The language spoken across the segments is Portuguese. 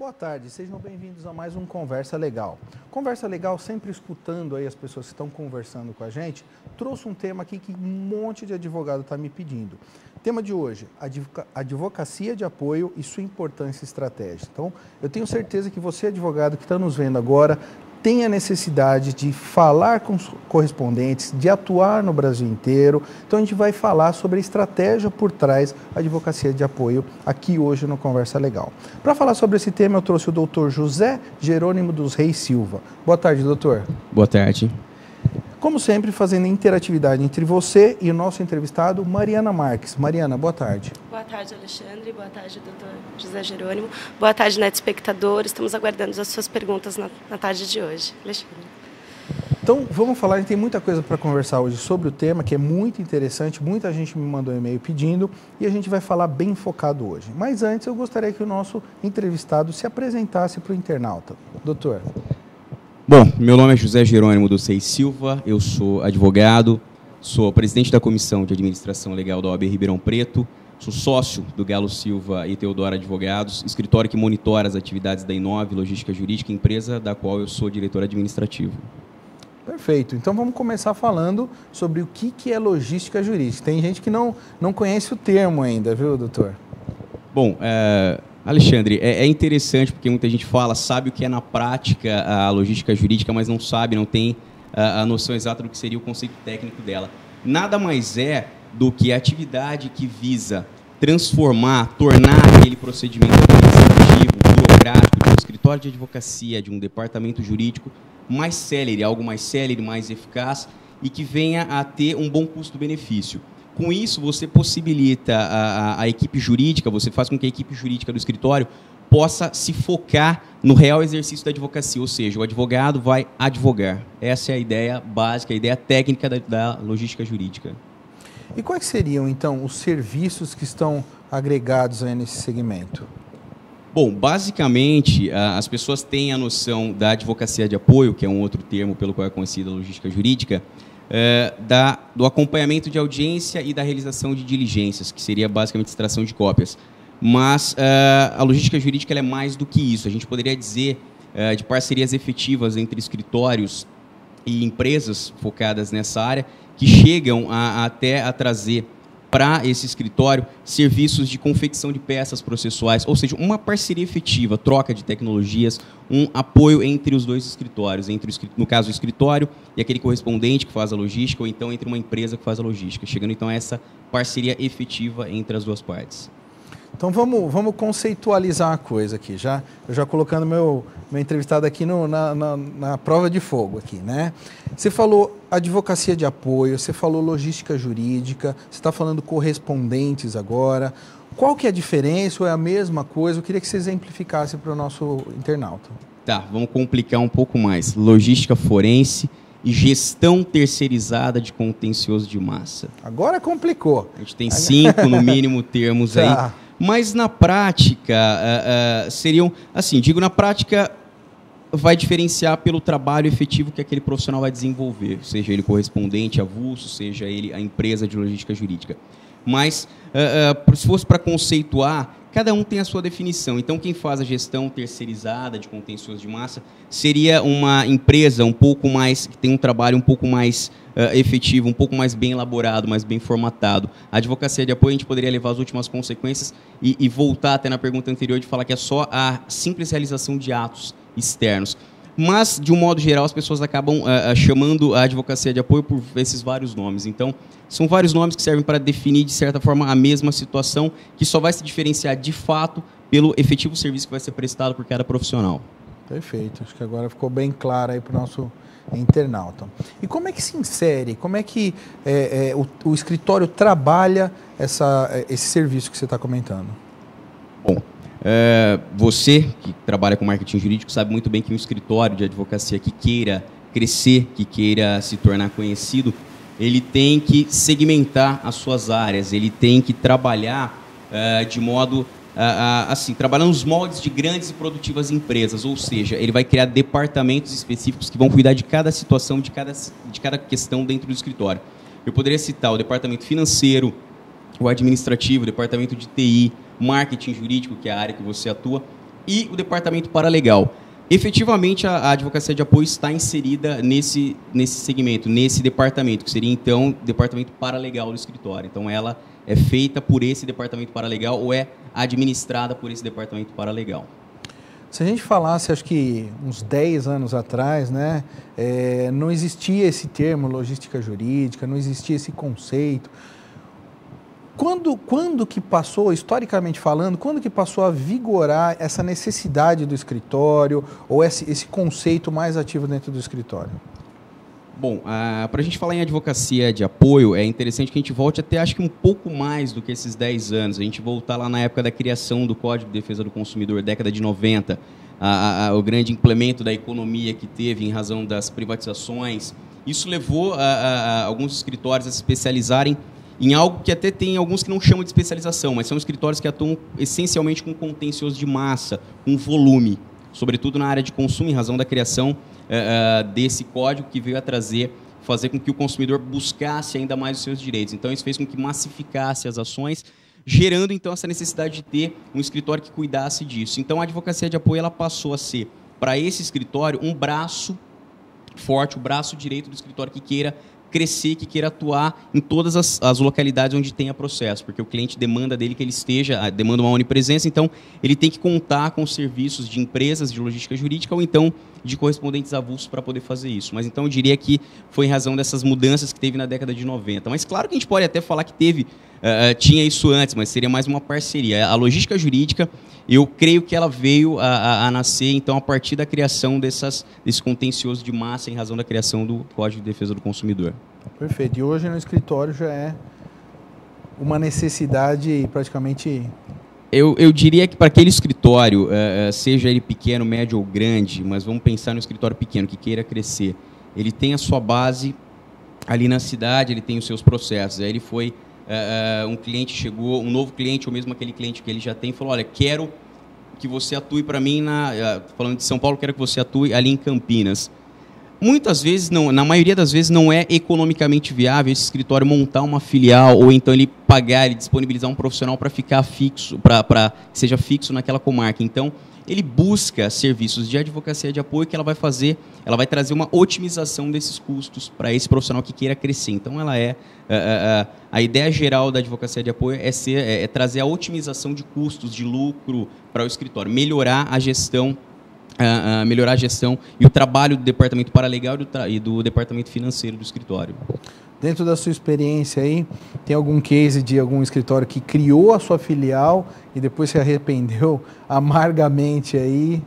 Boa tarde, sejam bem-vindos a mais um Conversa Legal. Conversa Legal, sempre escutando aí as pessoas que estão conversando com a gente, trouxe um tema aqui que um monte de advogado está me pedindo. Tema de hoje, advocacia de apoio e sua importância estratégica. Então, eu tenho certeza que você, advogado que está nos vendo agora, tem a necessidade de falar com os correspondentes, de atuar no Brasil inteiro. Então, a gente vai falar sobre a estratégia por trás da advocacia de apoio aqui hoje no Conversa Legal. Para falar sobre esse tema, eu trouxe o doutor José Jerônimo dos Reis Silva. Boa tarde, doutor. Boa tarde. Como sempre, fazendo interatividade entre você e o nosso entrevistado, Mariana Marques. Mariana, boa tarde. Boa tarde, Alexandre. Boa tarde, doutor José Jerônimo. Boa tarde, neto espectador. Estamos aguardando as suas perguntas na tarde de hoje. Alexandre. Então, vamos falar, a gente tem muita coisa para conversar hoje sobre o tema, que é muito interessante, muita gente me mandou um e-mail pedindo, e a gente vai falar bem focado hoje. Mas antes, eu gostaria que o nosso entrevistado se apresentasse para o internauta. Doutor. Bom, meu nome é José Jerônimo dos Reis Silva, eu sou advogado, sou presidente da Comissão de Administração Legal da OAB Ribeirão Preto, sou sócio do Galo Silva e Teodoro Advogados, escritório que monitora as atividades da Inove Logística Jurídica, empresa da qual eu sou diretor administrativo. Perfeito. Então vamos começar falando sobre o que é logística jurídica. Tem gente que não conhece o termo ainda, viu, doutor? Bom, Alexandre, é interessante porque muita gente sabe o que é na prática a logística jurídica, mas não sabe, não tem a noção exata do que seria o conceito técnico dela. Nada mais é do que a atividade que visa transformar, tornar aquele procedimento administrativo, burocrático, de um escritório de advocacia, de um departamento jurídico, mais célere, algo mais célere, mais eficaz e que venha a ter um bom custo-benefício. Com isso, você possibilita a equipe jurídica, você faz com que a equipe jurídica do escritório possa se focar no real exercício da advocacia, ou seja, o advogado vai advogar. Essa é a ideia básica, a ideia técnica da logística jurídica. E quais seriam, então, os serviços que estão agregados aí nesse segmento? Bom, basicamente, as pessoas têm a noção da advocacia de apoio, que é um outro termo pelo qual é conhecida a logística jurídica, do acompanhamento de audiência e da realização de diligências, que seria basicamente extração de cópias. Mas a logística jurídica ela é mais do que isso. A gente poderia dizer de parcerias efetivas entre escritórios e empresas focadas nessa área, que chegam até a trazer para esse escritório serviços de confecção de peças processuais, ou seja, uma parceria efetiva, troca de tecnologias, um apoio entre os dois escritórios, no caso o escritório e aquele correspondente que faz a logística, ou então entre uma empresa que faz a logística, chegando então a essa parceria efetiva entre as duas partes. Então vamos conceitualizar a coisa aqui, eu já colocando meu entrevistado aqui na prova de fogo aqui, né? Você falou advocacia de apoio, você falou logística jurídica, você está falando correspondentes agora. Qual que é a diferença ou é a mesma coisa? Eu queria que você exemplificasse para o nosso internauta. Tá, vamos complicar um pouco mais. Logística forense e gestão terceirizada de contencioso de massa. Agora complicou. A gente tem 5, no mínimo, termos aí. Mas na prática, seriam, assim, na prática, vai diferenciar pelo trabalho efetivo que aquele profissional vai desenvolver, seja ele correspondente, avulso, seja ele a empresa de logística jurídica. Mas, se fosse para conceituar, cada um tem a sua definição. Então, quem faz a gestão terceirizada de contencioso de massa seria uma empresa que tem um trabalho um pouco mais efetivo, um pouco mais bem elaborado, mais bem formatado. A advocacia de apoio, a gente poderia levar as últimas consequências e voltar até na pergunta anterior de falar que é só a simples realização de atos externos. Mas, de um modo geral, as pessoas acabam chamando a advocacia de apoio por esses vários nomes. Então, são vários nomes que servem para definir, de certa forma, a mesma situação, que só vai se diferenciar, de fato, pelo efetivo serviço que vai ser prestado por cada profissional. Perfeito. Acho que agora ficou bem claro aí para o nosso internauta. E como é que se insere, como é que o escritório trabalha esse serviço que você está comentando? Bom, você que trabalha com marketing jurídico sabe muito bem que um escritório de advocacia que queira crescer, que queira se tornar conhecido, ele tem que segmentar as suas áreas, ele tem que trabalhar de modo assim, trabalhando nos moldes de grandes e produtivas empresas, ou seja, ele vai criar departamentos específicos que vão cuidar de cada situação, de cada questão dentro do escritório. Eu poderia citar o departamento financeiro, o administrativo, o departamento de TI, marketing jurídico, que é a área que você atua, e o departamento paralegal. Efetivamente, a advocacia de apoio está inserida nesse segmento, nesse departamento, que seria, então, o departamento paralegal do escritório. Então, ela é feita por esse departamento paralegal ou é administrada por esse departamento paralegal. Se a gente falasse, acho que uns 10 anos atrás, né, não existia esse termo logística jurídica, não existia esse conceito. Quando que passou, historicamente falando, quando que passou a vigorar essa necessidade do escritório ou esse conceito mais ativo dentro do escritório? Bom, para a gente falar em advocacia de apoio, é interessante que a gente volte até, acho que um pouco mais do que esses 10 anos. A gente voltar lá na época da criação do Código de Defesa do Consumidor, década de 90, o grande implemento da economia que teve em razão das privatizações. Isso levou alguns escritórios a se especializarem em algo que até tem alguns que não chamam de especialização, mas são escritórios que atuam essencialmente com contencioso de massa, com volume, sobretudo na área de consumo, em razão da criação desse código que veio a fazer com que o consumidor buscasse ainda mais os seus direitos. Então, isso fez com que massificasse as ações, gerando, então, essa necessidade de ter um escritório que cuidasse disso. Então, a advocacia de apoio ela passou a ser, para esse escritório, um braço forte, o braço direito do escritório que queira crescer, que queira atuar em todas as localidades onde tenha processo, porque o cliente demanda dele que ele demanda uma onipresença, então ele tem que contar com serviços de empresas de logística jurídica ou então de correspondentes avulsos para poder fazer isso. Mas então eu diria que foi em razão dessas mudanças que teve na década de 90. Mas claro que a gente pode até falar que tinha isso antes, mas seria mais uma parceria. A logística jurídica, eu creio que ela veio a nascer, então, a partir da criação desse contencioso de massa em razão da criação do Código de Defesa do Consumidor. Perfeito. E hoje no escritório já é uma necessidade praticamente... Eu diria que para aquele escritório, seja ele pequeno, médio ou grande, mas vamos pensar no escritório pequeno que queira crescer, ele tem a sua base ali na cidade, ele tem os seus processos. Aí ele foi... um cliente chegou, um novo cliente, ou mesmo aquele cliente que ele já tem, falou, olha, quero que você atue para mim, falando de São Paulo, quero que você atue ali em Campinas. Muitas vezes, na maioria das vezes, não é economicamente viável esse escritório montar uma filial, ou então ele pagar, ele disponibilizar um profissional para ficar fixo, para que seja fixo naquela comarca. Então, ele busca serviços de advocacia de apoio que ela vai trazer uma otimização desses custos para esse profissional que queira crescer. Então, a ideia geral da advocacia de apoio é trazer a otimização de custos, de lucro para o escritório, melhorar a gestão e o trabalho do departamento paralegal e do departamento financeiro do escritório. Dentro da sua experiência aí, tem algum case de algum escritório que criou a sua filial e depois se arrependeu amargamente aí?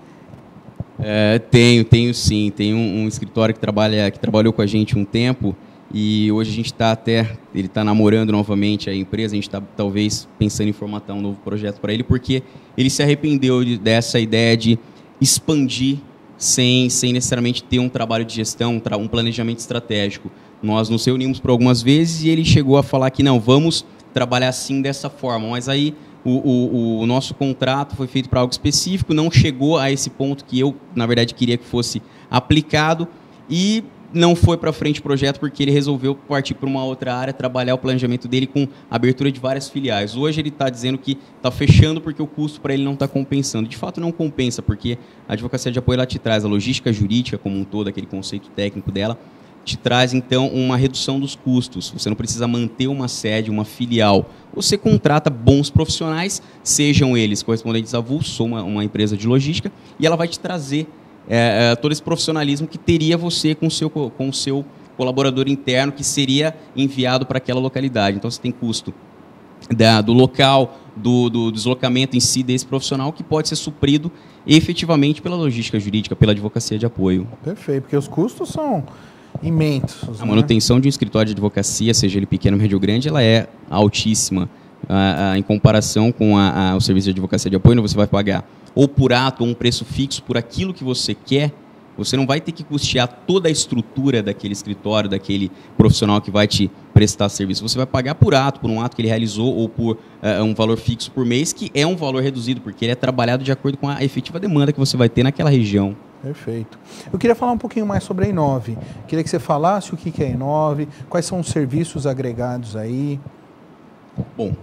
Tenho sim. Tem um escritório que trabalhou com a gente um tempo e hoje a gente ele está namorando novamente a empresa, a gente está talvez pensando em formatar um novo projeto para ele, porque ele se arrependeu dessa ideia de expandir sem necessariamente ter um trabalho de gestão, um planejamento estratégico. Nós nos reunimos por algumas vezes e ele chegou a falar que não, vamos trabalhar assim dessa forma, mas aí o nosso contrato foi feito para algo específico, não chegou a esse ponto que eu, na verdade, queria que fosse aplicado e não foi para frente o projeto porque ele resolveu partir para uma outra área, trabalhar o planejamento dele com abertura de várias filiais. Hoje ele está dizendo que está fechando porque o custo para ele não está compensando. De fato não compensa, porque a advocacia de apoio ela te traz a logística jurídica como um todo, aquele conceito técnico dela, te traz então uma redução dos custos. Você não precisa manter uma sede, uma filial. Você contrata bons profissionais, sejam eles correspondentes avulsos ou uma empresa de logística, e ela vai te trazer todo esse profissionalismo que teria você com o seu colaborador interno que seria enviado para aquela localidade. Então, você tem custo do local, do deslocamento em si desse profissional que pode ser suprido efetivamente pela logística jurídica, pela advocacia de apoio. Perfeito, porque os custos são imensos. A manutenção de um escritório de advocacia, seja ele pequeno ou médio ou grande, ela é altíssima. Em comparação com o serviço de advocacia de apoio, você vai pagar ou por ato ou um preço fixo por aquilo que você quer. Você não vai ter que custear toda a estrutura daquele escritório, daquele profissional que vai te prestar serviço. Você vai pagar por um ato que ele realizou ou por um valor fixo por mês, que é um valor reduzido, porque ele é trabalhado de acordo com a efetiva demanda que você vai ter naquela região. Perfeito. Eu queria falar um pouquinho mais sobre a Inove. Queria que você falasse o que é a Inove, quais são os serviços agregados aí. Bom,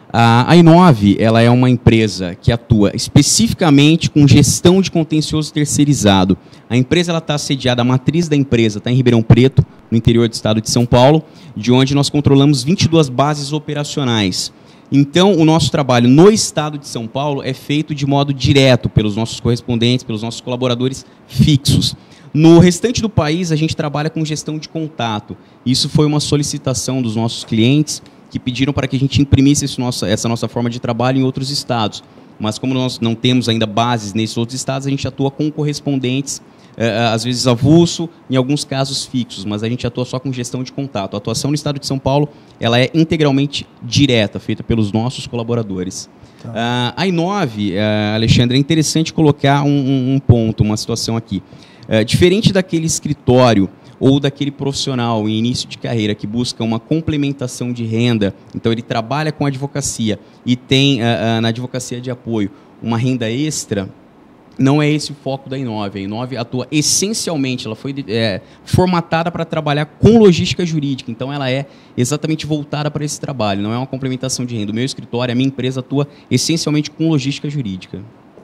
A Inove, ela é uma empresa que atua especificamente com gestão de contencioso terceirizado. A empresa está sediada, a matriz da empresa está em Ribeirão Preto, no interior do estado de São Paulo, de onde nós controlamos 22 bases operacionais. Então, o nosso trabalho no estado de São Paulo é feito de modo direto pelos nossos correspondentes, pelos nossos colaboradores fixos. No restante do país, a gente trabalha com gestão de contato. Isso foi uma solicitação dos nossos clientes, que pediram para que a gente imprimisse essa nossa forma de trabalho em outros estados. Mas como nós não temos ainda bases nesses outros estados, a gente atua com correspondentes, às vezes avulso, em alguns casos fixos, mas a gente atua só com gestão de contato. A atuação no estado de São Paulo ela é integralmente direta, feita pelos nossos colaboradores. Tá. A Inove, Alexandre, é interessante colocar um ponto, uma situação aqui. Diferente daquele escritório ou daquele profissional em início de carreira que busca uma complementação de renda, então ele trabalha com advocacia e tem na advocacia de apoio uma renda extra, não é esse o foco da Inove. A Inove atua essencialmente, ela foi formatada para trabalhar com logística jurídica, então ela é exatamente voltada para esse trabalho, não é uma complementação de renda. O meu escritório, a minha empresa atua essencialmente com logística jurídica.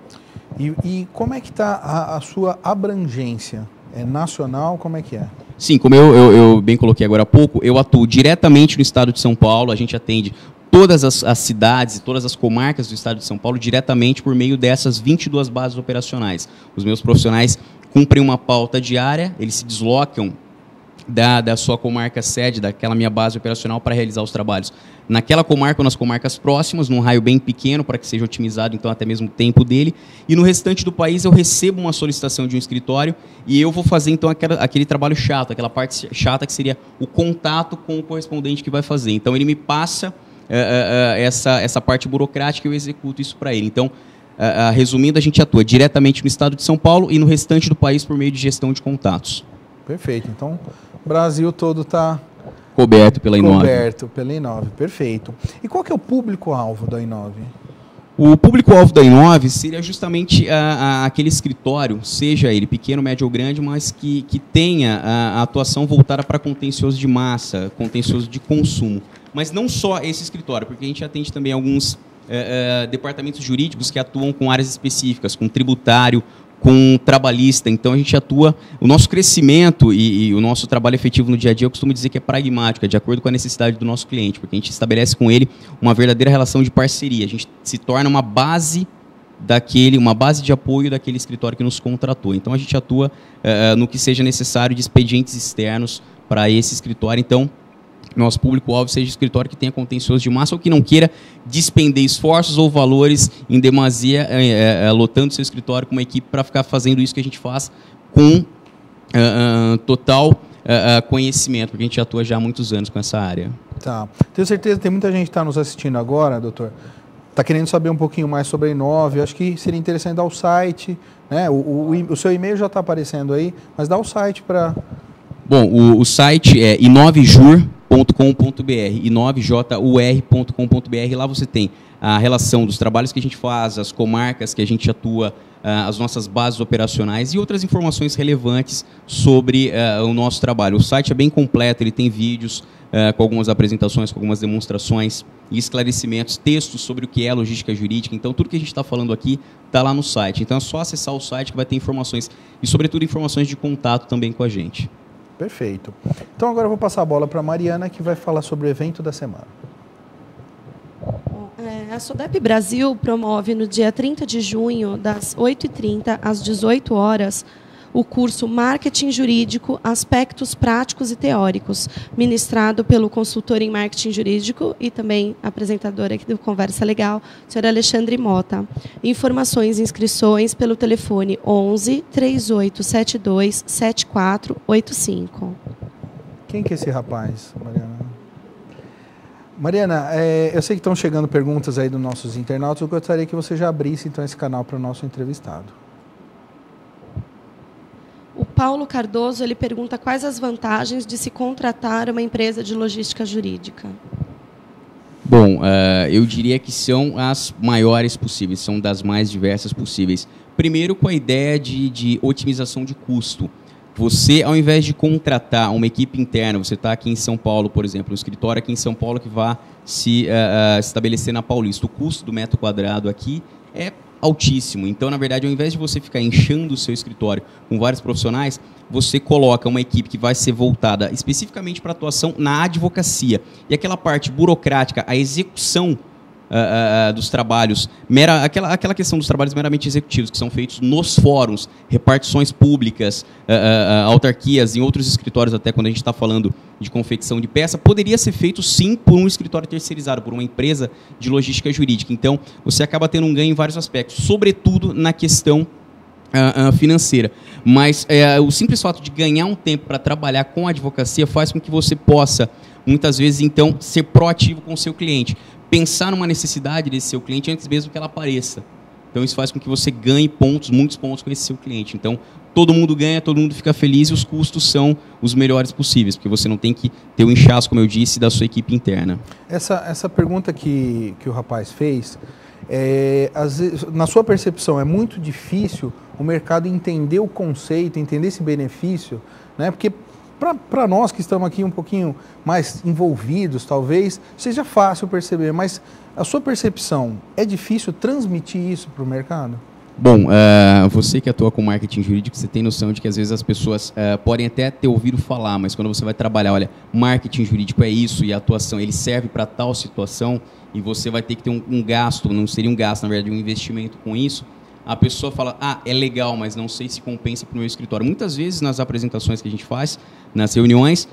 E como é que está a sua abrangência? É nacional? Como é que é? Sim, como eu bem coloquei agora há pouco, eu atuo diretamente no estado de São Paulo, a gente atende todas as cidades e todas as comarcas do estado de São Paulo diretamente por meio dessas 22 bases operacionais. Os meus profissionais cumprem uma pauta diária, eles se deslocam da sua comarca sede, daquela minha base operacional para realizar os trabalhos naquela comarca ou nas comarcas próximas, num raio bem pequeno para que seja otimizado então até mesmo o tempo dele, e no restante do país eu recebo uma solicitação de um escritório e eu vou fazer então aquele trabalho chato, aquela parte chata que seria o contato com o correspondente que vai fazer. Então ele me passa essa parte burocrática e eu executo isso para ele. Então, resumindo, a gente atua diretamente no estado de São Paulo e no restante do país por meio de gestão de contatos. Perfeito. Então, o Brasil todo está coberto pela Inove. Coberto pela Inove, perfeito. E qual que é o público-alvo da Inove? O público-alvo da Inove seria justamente aquele escritório, seja ele pequeno, médio ou grande, mas que tenha a atuação voltada para contencioso de massa, contencioso de consumo. Mas não só esse escritório, porque a gente atende também alguns departamentos jurídicos que atuam com áreas específicas, com tributário, com trabalhista. Então a gente atua, o nosso crescimento e o nosso trabalho efetivo no dia a dia, eu costumo dizer que é pragmático, é de acordo com a necessidade do nosso cliente, porque a gente estabelece com ele uma verdadeira relação de parceria. A gente se torna uma base de apoio daquele escritório que nos contratou. Então a gente atua no que seja necessário de expedientes externos para esse escritório. Então nosso público-alvo seja escritório que tenha contencioso de massa ou que não queira despender esforços ou valores em demasia, lotando seu escritório com uma equipe para ficar fazendo isso que a gente faz com total conhecimento, porque a gente atua já há muitos anos com essa área. Tá. Tenho certeza que tem muita gente que está nos assistindo agora, doutor, está querendo saber um pouquinho mais sobre a Inove. Acho que seria interessante dar o site, né? O seu e-mail já está aparecendo aí, mas dá o site para... Bom, o site é inovejur.com.br, inovejur.com.br. Lá você tem a relação dos trabalhos que a gente faz, as comarcas que a gente atua, as nossas bases operacionais e outras informações relevantes sobre o nosso trabalho. O site é bem completo, ele tem vídeos com algumas apresentações, com algumas demonstrações e esclarecimentos, textos sobre o que é logística jurídica. Então, tudo que a gente está falando aqui está lá no site. Então, é só acessar o site que vai ter informações e, sobretudo, informações de contato também com a gente. Perfeito. Então agora eu vou passar a bola para a Mariana, que vai falar sobre o evento da semana. A SODEP Brasil promove no dia 30 de junho, das 8h30 às 18 horas, o curso Marketing Jurídico, Aspectos Práticos e Teóricos, ministrado pelo consultor em Marketing Jurídico e também apresentador aqui do Conversa Legal, senhor Alexandre Mota. Informações e inscrições pelo telefone 11 3872 7485. Quem que é esse rapaz, Mariana? Mariana, eu sei que estão chegando perguntas aí dos nossos internautas, eu gostaria que você já abrisse então esse canal para o nosso entrevistado. O Paulo Cardoso, ele pergunta quais as vantagens de se contratar uma empresa de logística jurídica. Bom, eu diria que são as maiores possíveis, são das mais diversas possíveis. Primeiro, com a ideia de otimização de custo. Você, ao invés de contratar uma equipe interna, você está aqui em São Paulo, por exemplo, um escritório aqui em São Paulo que vai se estabelecer na Paulista. O custo do metro quadrado aqui é altíssimo. Então, na verdade, ao invés de você ficar inchando o seu escritório com vários profissionais, você coloca uma equipe que vai ser voltada especificamente para atuação na advocacia. E aquela parte burocrática, a execução dos trabalhos, aquela questão dos trabalhos meramente executivos, que são feitos nos fóruns, repartições públicas, autarquias, em outros escritórios, até quando a gente está falando de confecção de peça, poderia ser feito sim por um escritório terceirizado, por uma empresa de logística jurídica. Então, você acaba tendo um ganho em vários aspectos, sobretudo na questão financeira. Mas o simples fato de ganhar um tempo para trabalhar com a advocacia faz com que você possa, muitas vezes, então, ser proativo com o seu cliente. Pensar numa necessidade desse seu cliente antes mesmo que ela apareça. Então, isso faz com que você ganhe pontos, muitos pontos com esse seu cliente. Então, todo mundo ganha, todo mundo fica feliz e os custos são os melhores possíveis, porque você não tem que ter o inchaço, como eu disse, da sua equipe interna. Essa pergunta que o rapaz fez, às vezes, na sua percepção, é muito difícil o mercado entender o conceito, entender esse benefício, né? Porque para nós que estamos aqui um pouquinho mais envolvidos, talvez seja fácil perceber, mas a sua percepção, é difícil transmitir isso para o mercado? Bom, você que atua com marketing jurídico, você tem noção de que às vezes as pessoas podem até ter ouvido falar, mas quando você vai trabalhar, olha, marketing jurídico é isso e a atuação, ele serve para tal situação e você vai ter que ter um gasto, não seria um gasto, na verdade, um investimento com isso, a pessoa fala, é legal, mas não sei se compensa para o meu escritório. Muitas vezes, nas apresentações que a gente faz, nas reuniões,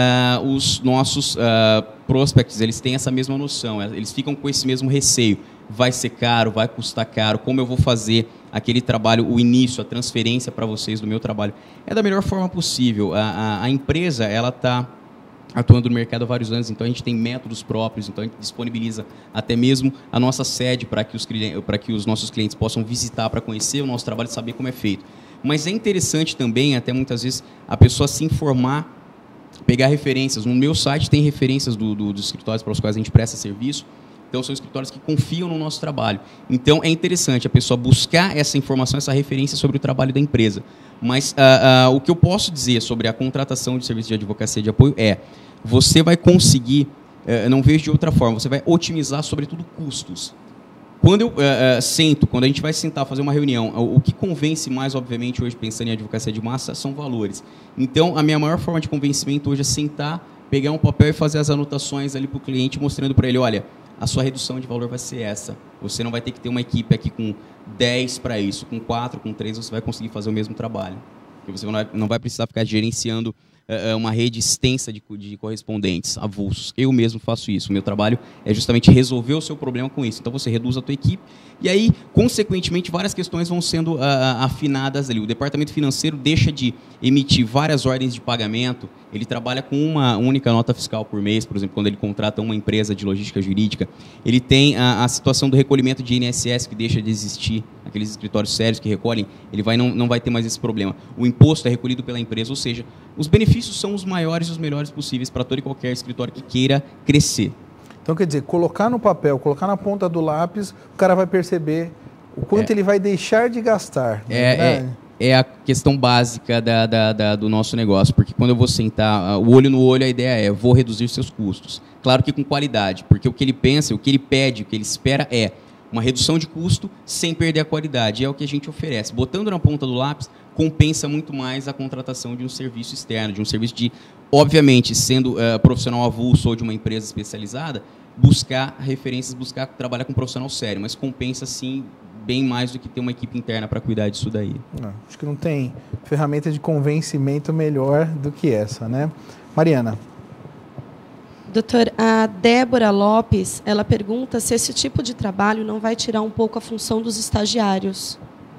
os nossos prospects, eles têm essa mesma noção, eles ficam com esse mesmo receio. Vai ser caro, vai custar caro, como eu vou fazer aquele trabalho, o início, a transferência para vocês do meu trabalho? É da melhor forma possível. A empresa, ela está atuando no mercado há vários anos, então a gente tem métodos próprios, então a gente disponibiliza até mesmo a nossa sede para que os nossos clientes possam visitar, para conhecer o nosso trabalho e saber como é feito. Mas é interessante também, até muitas vezes, a pessoa se informar, pegar referências. No meu site tem referências dos escritórios para os quais a gente presta serviço, então são escritórios que confiam no nosso trabalho. Então é interessante a pessoa buscar essa informação, essa referência sobre o trabalho da empresa. Mas o que eu posso dizer sobre a contratação de serviço de advocacia de apoio você vai conseguir, não vejo de outra forma, você vai otimizar sobretudo custos. Quando eu quando a gente vai sentar, fazer uma reunião, o que convence mais, obviamente, hoje pensando em advocacia de massa, são valores. Então a minha maior forma de convencimento hoje é sentar, pegar um papel e fazer as anotações ali para o cliente, mostrando para ele, olha, a sua redução de valor vai ser essa. Você não vai ter que ter uma equipe aqui com 10 para isso, com 4, com 3, você vai conseguir fazer o mesmo trabalho. Porque você não vai precisar ficar gerenciando uma rede extensa de correspondentes, avulsos. Eu mesmo faço isso. O meu trabalho é justamente resolver o seu problema com isso. Então você reduz a tua equipe e aí, consequentemente, várias questões vão sendo afinadas ali. O departamento financeiro deixa de emitir várias ordens de pagamento, ele trabalha com uma única nota fiscal por mês, por exemplo, quando ele contrata uma empresa de logística jurídica. Ele tem a situação do recolhimento de INSS, que deixa de existir, aqueles escritórios sérios que recolhem, ele não vai ter mais esse problema. O imposto é recolhido pela empresa, ou seja, os benefícios são os maiores e os melhores possíveis para todo e qualquer escritório que queira crescer. Então, quer dizer, colocar no papel, colocar na ponta do lápis, o cara vai perceber o quanto ele vai deixar de gastar. É a questão básica do nosso negócio, porque quando eu vou sentar, o olho no olho, a ideia vou reduzir seus custos. Claro que com qualidade, porque o que ele pensa, o que ele pede, o que ele espera é uma redução de custo sem perder a qualidade. É o que a gente oferece. Botando na ponta do lápis, compensa muito mais a contratação de um serviço externo, de um serviço de, obviamente, sendo profissional avulso ou de uma empresa especializada, buscar referências, buscar trabalhar com um profissional sério, mas compensa, sim, bem mais do que ter uma equipe interna para cuidar disso daí. Acho que não tem ferramenta de convencimento melhor do que essa, né? Mariana. Doutor, a Débora Lopes, ela pergunta se esse tipo de trabalho não vai tirar um pouco a função dos estagiários.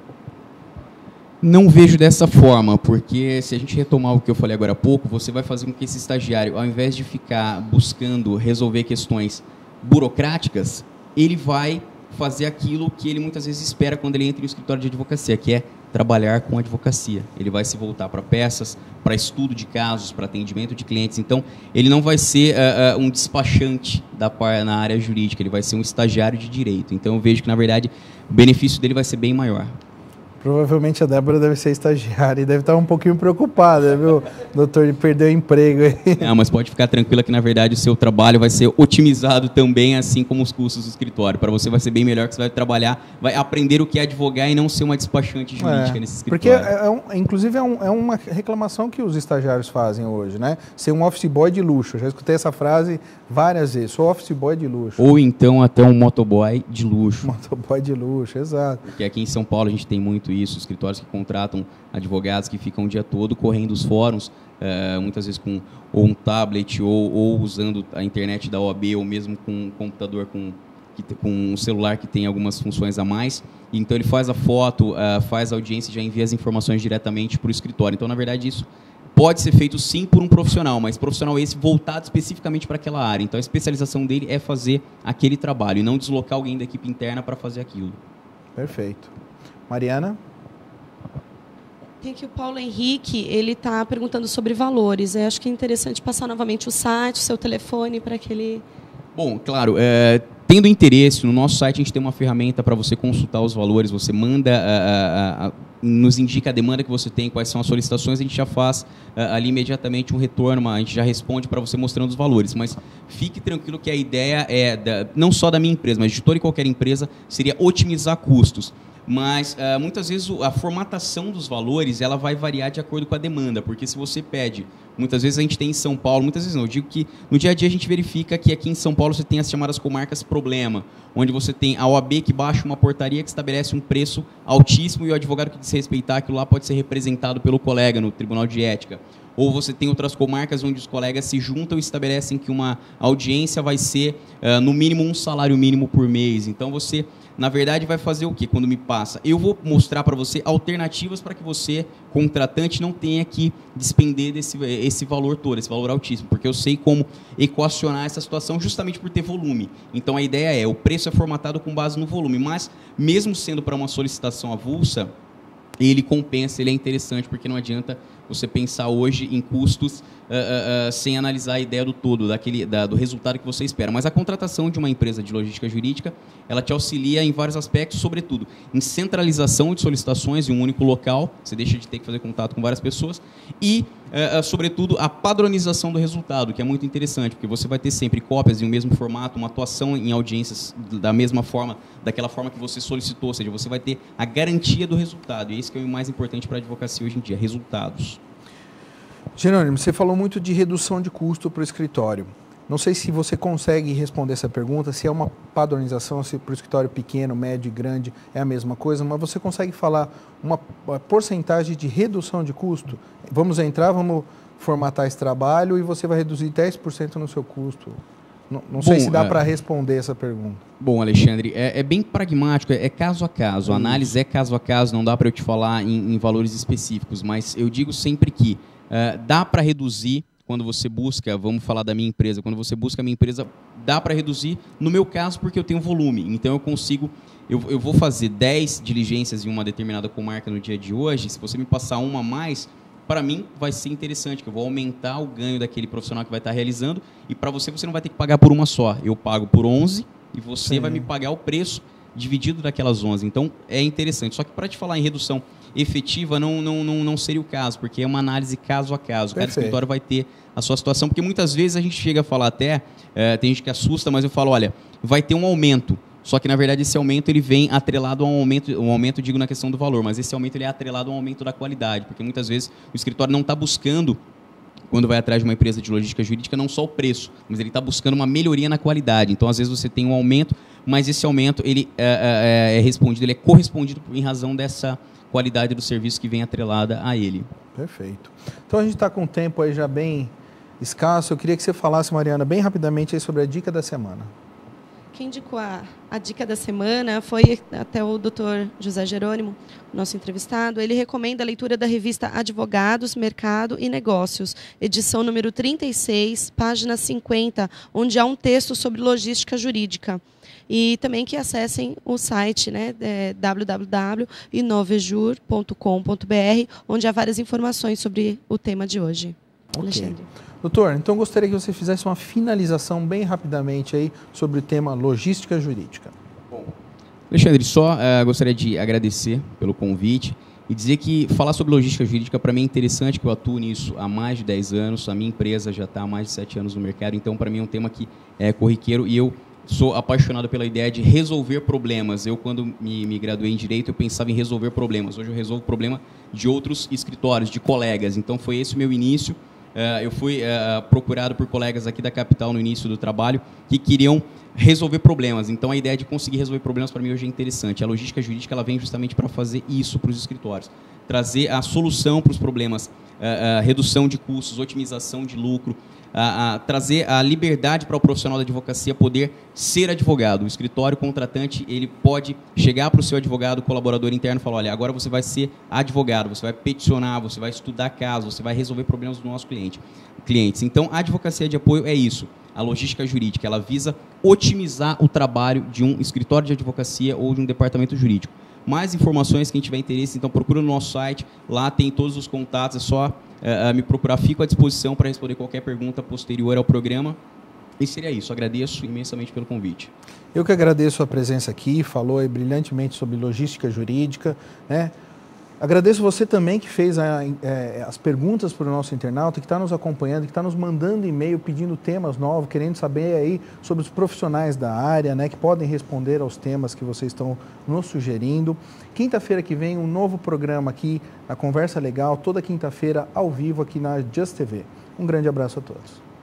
Não vejo dessa forma, porque se a gente retomar o que eu falei agora há pouco, você vai fazer com que esse estagiário, ao invés de ficar buscando resolver questões burocráticas, ele vai fazer aquilo que ele muitas vezes espera quando ele entra no escritório de advocacia, que é trabalhar com advocacia. Ele vai se voltar para peças, para estudo de casos, para atendimento de clientes. Então, ele não vai ser um despachante na área jurídica, ele vai ser um estagiário de direito. Então, eu vejo que, na verdade, o benefício dele vai ser bem maior. Provavelmente a Débora deve ser estagiária e deve estar um pouquinho preocupada, viu, doutor, de perder o emprego aí. Não, mas pode ficar tranquila que, na verdade, o seu trabalho vai ser otimizado também, assim como os custos do escritório. Para você vai ser bem melhor, que você vai trabalhar, vai aprender o que é advogar e não ser uma despachante jurídica nesse escritório. Porque, inclusive, é uma reclamação que os estagiários fazem hoje, né? Ser um office boy de luxo. Eu já escutei essa frase várias vezes. Sou office boy de luxo. Ou então até um motoboy de luxo. Motoboy de luxo, exato. Porque aqui em São Paulo a gente tem muito isso, escritórios que contratam advogados que ficam o dia todo correndo os fóruns, muitas vezes com ou um tablet ou usando a internet da OAB ou mesmo com um computador com um celular que tem algumas funções a mais. Então ele faz a foto, faz a audiência e já envia as informações diretamente para o escritório. Então, na verdade, isso pode ser feito sim por um profissional, mas profissional esse voltado especificamente para aquela área. Então a especialização dele é fazer aquele trabalho e não deslocar alguém da equipe interna para fazer aquilo. Perfeito. Mariana? Tem que o Paulo Henrique, ele está perguntando sobre valores. Eu acho que é interessante passar novamente o site, o seu telefone para que ele... Bom, claro, tendo interesse, no nosso site a gente tem uma ferramenta para você consultar os valores, você manda, nos indica a demanda que você tem, quais são as solicitações, a gente já faz ali imediatamente um retorno, a gente já responde para você mostrando os valores. Mas fique tranquilo que a ideia não só da minha empresa, mas de toda e qualquer empresa, seria otimizar custos. Mas muitas vezes a formatação dos valores ela vai variar de acordo com a demanda, porque se você pede, muitas vezes a gente tem em São Paulo, muitas vezes não, eu digo que no dia a dia a gente verifica que aqui em São Paulo você tem as chamadas comarcas problema, onde você tem a OAB que baixa uma portaria que estabelece um preço altíssimo e o advogado que desrespeitar aquilo lá pode ser representado pelo colega no Tribunal de Ética. Ou você tem outras comarcas onde os colegas se juntam e estabelecem que uma audiência vai ser, no mínimo, um salário mínimo por mês. Então, você, na verdade, vai fazer o quê quando me passa? Eu vou mostrar para você alternativas para que você, contratante, não tenha que despender esse valor todo, esse valor altíssimo, porque eu sei como equacionar essa situação justamente por ter volume. Então, a ideia o preço é formatado com base no volume, mas, mesmo sendo para uma solicitação avulsa, ele compensa, ele é interessante, porque não adianta você pensar hoje em custos sem analisar a ideia do todo, do resultado que você espera. Mas a contratação de uma empresa de logística jurídica, ela te auxilia em vários aspectos, sobretudo em centralização de solicitações em um único local, você deixa de ter que fazer contato com várias pessoas, e, sobretudo, a padronização do resultado, que é muito interessante, porque você vai ter sempre cópias em um mesmo formato, uma atuação em audiências da mesma forma, daquela forma que você solicitou, ou seja, você vai ter a garantia do resultado, e é isso que é o mais importante para a advocacia hoje em dia, resultados. Jerônimo, você falou muito de redução de custo para o escritório. Não sei se você consegue responder essa pergunta, se é uma padronização, se para o escritório pequeno, médio e grande é a mesma coisa, mas você consegue falar uma porcentagem de redução de custo? Vamos formatar esse trabalho e você vai reduzir 10% no seu custo. Não sei se dá para responder essa pergunta. Bom, Alexandre, é bem pragmático, é caso a caso. A análise é caso a caso, não dá para eu te falar em valores específicos, mas eu digo sempre que dá para reduzir quando você busca, vamos falar da minha empresa, quando você busca a minha empresa, dá para reduzir, no meu caso, porque eu tenho volume. Então, eu consigo, eu vou fazer 10 diligências em uma determinada comarca no dia de hoje, se você me passar uma a mais, para mim vai ser interessante, que eu vou aumentar o ganho daquele profissional que vai estar realizando, e para você não vai ter que pagar por uma só. Eu pago por 11 e você vai me pagar o preço dividido daquelas 11. Então, é interessante. Só que para te falar em redução efetiva não seria o caso, porque é uma análise caso a caso. Cada escritório vai ter a sua situação, porque muitas vezes a gente chega a falar até, tem gente que assusta, mas eu falo, olha, vai ter um aumento, só que na verdade esse aumento ele vem atrelado a um aumento digo na questão do valor, mas esse aumento ele é atrelado a um aumento da qualidade, porque muitas vezes o escritório não está buscando, quando vai atrás de uma empresa de logística jurídica, não só o preço, mas ele está buscando uma melhoria na qualidade. Então, às vezes, você tem um aumento, mas esse aumento ele ele é correspondido em razão dessa qualidade do serviço que vem atrelada a ele. Perfeito. Então, a gente está com um tempo aí já bem escasso. Eu queria que você falasse, Mariana, bem rapidamente aí sobre a dica da semana. Quem indicou a dica da semana foi até o Dr. José Jerônimo, nosso entrevistado. Ele recomenda a leitura da revista Advogados, Mercado e Negócios, edição número 36, página 50, onde há um texto sobre logística jurídica. E também que acessem o site, né, www.inovejur.com.br, onde há várias informações sobre o tema de hoje. Okay. Alexandre. Doutor, então gostaria que você fizesse uma finalização bem rapidamente aí sobre o tema logística jurídica. Bom, Alexandre, só gostaria de agradecer pelo convite e dizer que falar sobre logística jurídica para mim é interessante, que eu atuo nisso há mais de 10 anos, a minha empresa já está há mais de 7 anos no mercado, então para mim é um tema que é corriqueiro e eu sou apaixonado pela ideia de resolver problemas. Eu, quando me graduei em Direito, eu pensava em resolver problemas. Hoje eu resolvo problema de outros escritórios, de colegas, então foi esse o meu início. Eu fui procurado por colegas aqui da capital no início do trabalho que queriam resolver problemas. Então, a ideia de conseguir resolver problemas para mim hoje é interessante. A logística jurídica ela vem justamente para fazer isso para os escritórios. Trazer a solução para os problemas, redução de custos, otimização de lucro, trazer a liberdade para o profissional da advocacia poder ser advogado. O escritório contratante ele pode chegar para o seu advogado, colaborador interno e falar, olha, agora você vai ser advogado, você vai peticionar, você vai estudar casos, você vai resolver problemas do nosso clientes. Então, a advocacia de apoio é isso. A logística jurídica, ela visa otimizar o trabalho de um escritório de advocacia ou de um departamento jurídico. Mais informações, quem tiver interesse, então procura no nosso site, lá tem todos os contatos, é só me procurar, fico à disposição para responder qualquer pergunta posterior ao programa. E seria isso, agradeço imensamente pelo convite. Eu que agradeço a presença aqui, falou aí brilhantemente sobre logística jurídica, né? Agradeço você também que fez as perguntas para o nosso internauta, que está nos acompanhando, que está nos mandando e-mail pedindo temas novos, querendo saber aí sobre os profissionais da área, né, que podem responder aos temas que vocês estão nos sugerindo. Quinta-feira que vem, um novo programa aqui, a Conversa Legal, toda quinta-feira, ao vivo aqui na Just TV. Um grande abraço a todos.